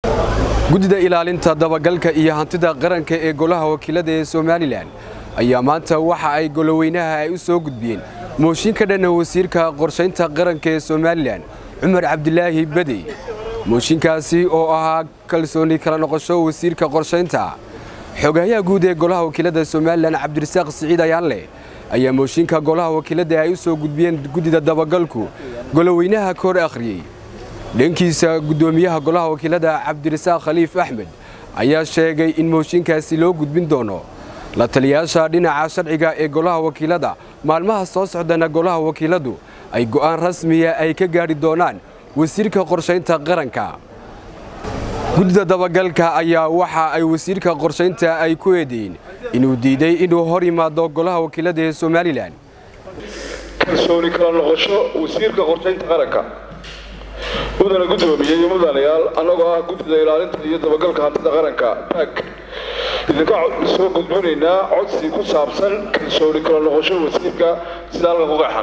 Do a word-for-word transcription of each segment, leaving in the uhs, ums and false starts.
gudida ilaalinta dabagalka iyo hantida qaranka ee golaha wakiilada ee Soomaaliland ayaa maanta waxa ay goloweynaha ay u soo gudbiyeen mooshin ka dhan wasiirka qorsheynta qaranka ee Soomaaliland Cumar Cabdilaahi Badey mooshinkaasi oo ahaa kalsooni kala noqosho wasiirka qorsheynta xogayaha guud ee golaha wakiilada Soomaaliland Cabdirasaaq Siciid Ayaanle ayaa mooshinka golaha wakiilada ay u soo gudbiyeen gudida dabagalku goloweynaha kor akhriyay dhankiisa gudoomiyaha golaha wakiilada Cabdirasaaq Khaliif Axmed ayaa sheegay in mooshinkaasi loo gudbin doono la taliyaasha dhinaca sharciga ee golaha wakiilada maalmaha soo socdana golaha wakiiladu ay go'aan rasmi ah ay ka gaari doonaan wasiirka qorsheynta qaranka gudida dabagalka ayaa waxa ay wasiirka qorsheynta ay ku eedeeyeen inuu diiday inuu hor yimaado golaha wakiilada ee Soomaaliland kalsooni kala noqosho wasiirka qorsheynta qaranka ودنا قدومي يوم دانيال أنا قا قد دلالة تري دبقل كهانت دقرنكا باك إذا قا سوق قدونينا عد سيكون سابسن كسوري كلا نغشوا وسيبكا سدال غوغحن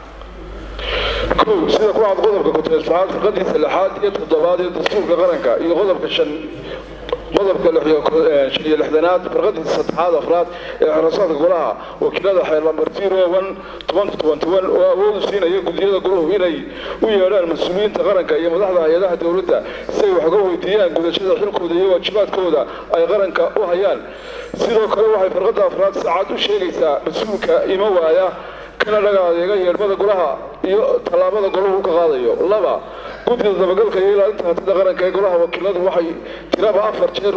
كو سيدا كوا عد غضب كنت أسفعال في قد يسلحات يتضباد يتصور دقرنكا يغضب كشن غضب كالحيا شيء الحدنات فرقد السطحات أفراد حراسات قولها وكذا حير لامبرتيرو ون توان توان توان وأول سنة يقول يدا قوله هنا ويا المسؤولين تقارنك يا مدحضة يدا دولته سوي حقوق ديان قد شذا حلو كودا يوا شبات كودا أي قارنك وهيان سيدو كلوا حي فرقد أفراد ساعات وشيء ليس مسؤولك إموايا كنا لقى يجي يربط قولها طلابة قوله كقاضي الله قلت إذا بقولك يلا أنت هتدقرن كي يقولها وكيلات وحي ترى أفر شر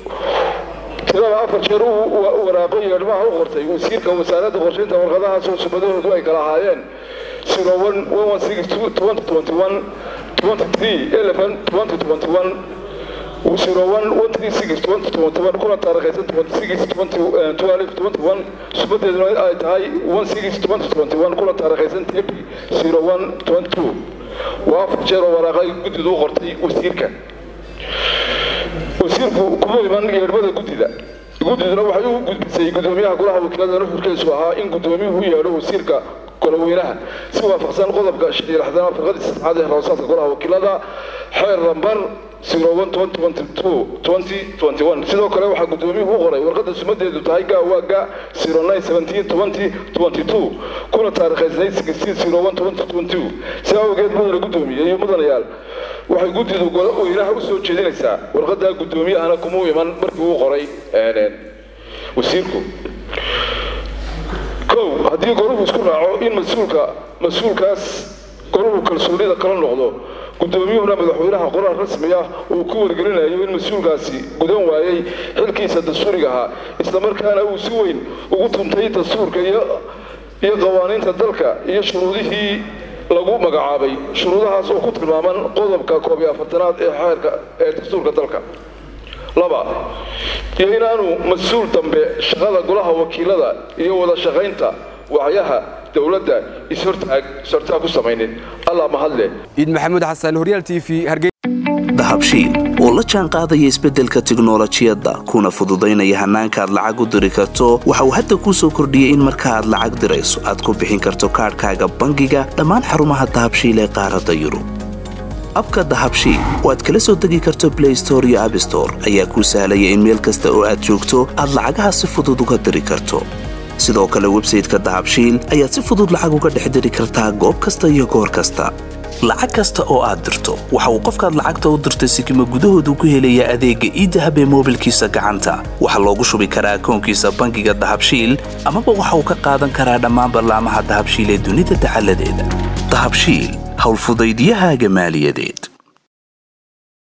ترى أفر شر وراقي يرمى وغرتي وسير كوسالات وغرتين تورغدها سو سبدوه دواي كلاهاين سيرو ون ون سيكس توان توان توان توان تري إلفن توان توان توان وسيرو ون ون تري سيكس توان توان توان كنا تاريخين توان سيكس توان توالف توان توان سبدة دواي آي تاي ون سيكس توان توان توان كنا تاريخين تبي سيرو ون توان تو وافجر وراقي قد دو غرتي وسيرك وسيرك كل من يربط قد ذا قد ذا روح يو قد سي قدوميها كلها وكذا نروح كيسوها إن قدوميه هو يروح وسيرك كلوينها سوى فقسان غضب كاشتي لحظة في غد هذه الرصاص كلها وكذا حير رمبر سيرو ون توان توان تو توانتي توانتي ون سيدو كله واحد قدوميه هو غري ورقد السمد يدو تايجا واجا سيرو ناين سبعتين توانتي توانتي تو كل تاريخ زي سكستين سيرو ون توانتي توانتي تو سيرو جد بدر قدومي يوم بدر يال واحد قد يدو قال وينها وسوي كذي لسه ورقد قدومي أنا كمو يمن مركو غري آلين وسيركو كو هذه قروب سكون عو إن مسؤولك مسؤول كاس قروب كالسولي ذا كلام نقضه قدوميهنا مدحوينها قرار رسمية وكور قلنا يوين مسؤول كاسي قدوم وايي حلكيسة الدستوريها استمر كان أو سوين وقلتهم تهي الدستور كي هي قوانين تدلك هي شروطه لقوا مقعابي شروطها سوء كتر مامن قضب كاكوبيا فتنات إحاير الدستور كدلك لبا يهينا أنو مسؤول تنبي شغالة قولها وكيلة يوضا شغينتا وعيها دولة يسرتاك سرتاك وسمينين الله محله إيد محمد حسن هوريال تي في هرجي dahabshiil oo la jaan qaadaya isbeddelka tiknoolajiyadda kuna fududaynaya hanaanka aad lacag u diri karto waxa uu hadda ku soo kordhiyay in marka aad lacag dirayso aad ku bixin karto kaarkaaga bangiga dhammaan xarumaha dahabshiil ee qaaradda Yurub abka dahabshiil oo aad kala soo degi karto Play Store iyo App Store ayaa ku sahlaya in meel kasta oo aad joogto aad lacagaha si fudud uga diri karto sidoo kale website-ka dahabshiil ayaad si fudud lacag uga dhex diri kartaa goob kasta iyo goor kasta lacag kasta oo aad dirto waxa uu qofkaad lacagta u dirtay sikimo gudahoodu ku helaya adeega e-dahab ee mobilkiisa gacanta waxa loogu shubi karaa akoonkiisa bangiga dahabshiil ama waxa uu ka qaadan karaa dhammaan barnaamijyada dahabshiil ee dunida taxalladeeda dahabshiil hawl fudaydiyahaaga maaliyadeed